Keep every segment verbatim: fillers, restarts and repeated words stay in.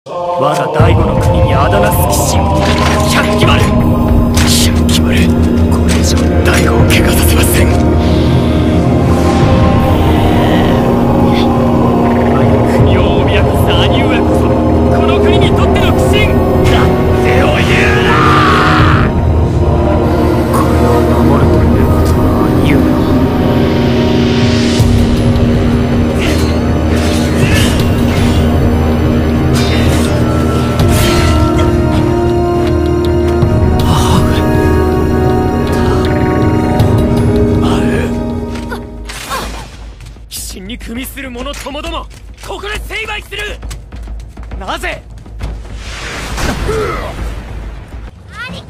我が醍醐の国にあだなす騎士百鬼丸。百鬼丸、これ以上醍醐を怪我させません。国を脅かす兄上こそこの国にとっての鬼神。だってを言うな。これを守るということは兄上は組みする者ともどもここで成敗する。なぜ兄貴。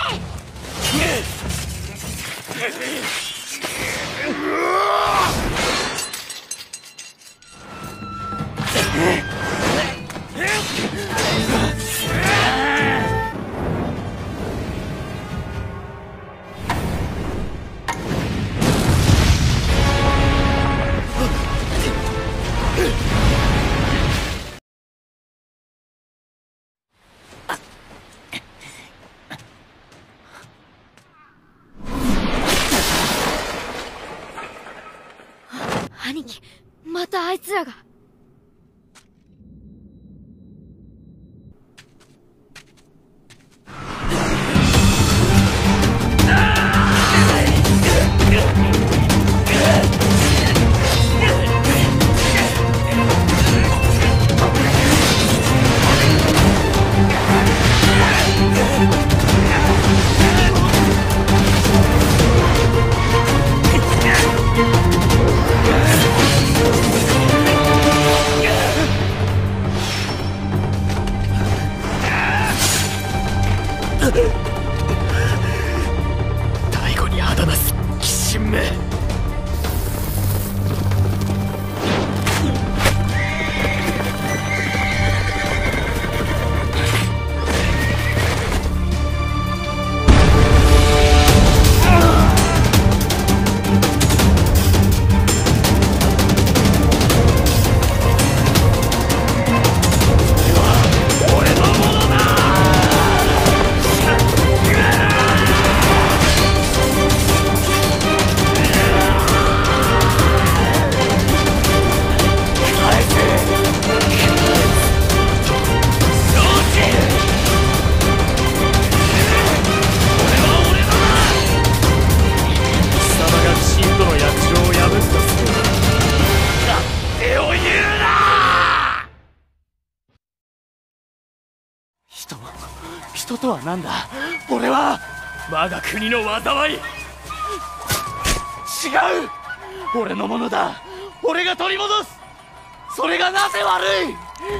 兄貴、またあいつらが。 醍醐にあだなす鬼神め。人人とは何だ。俺は我が国の災い。違う、俺のものだ。俺が取り戻す。それがなぜ悪い。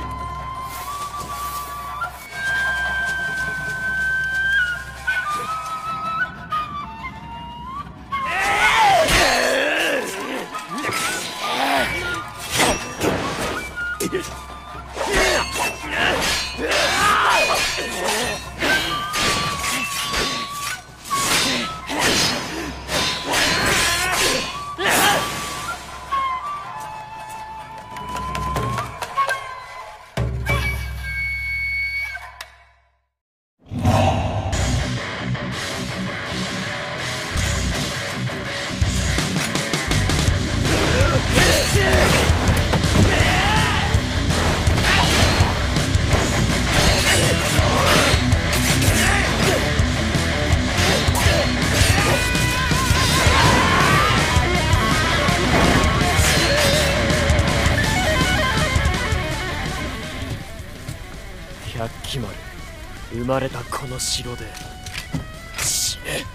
百鬼丸、生まれたこの城で死ね。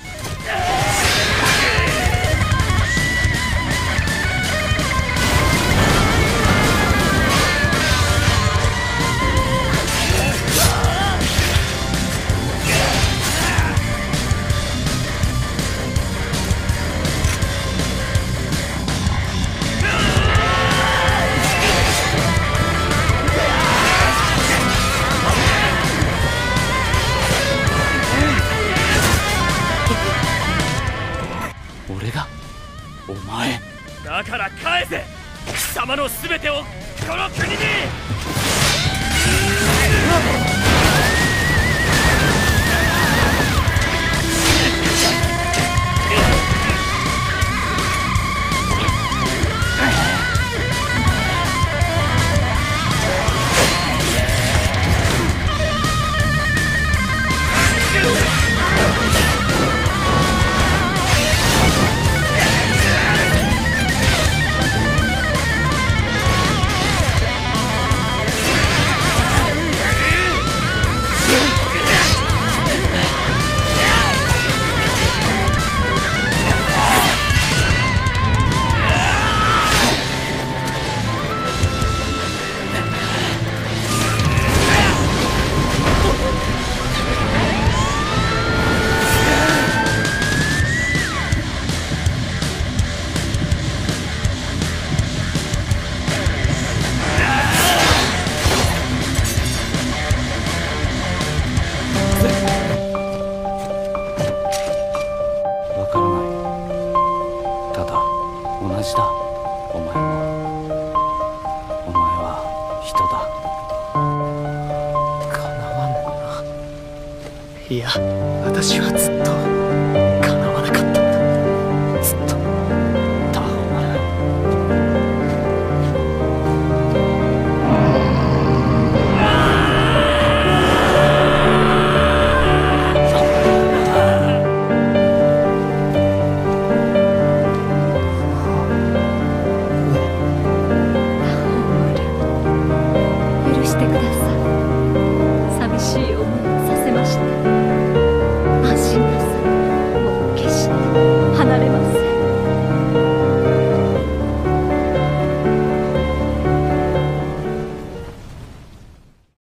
俺がお前だから返せ。貴様の全てをこの国に。 いや私はずっと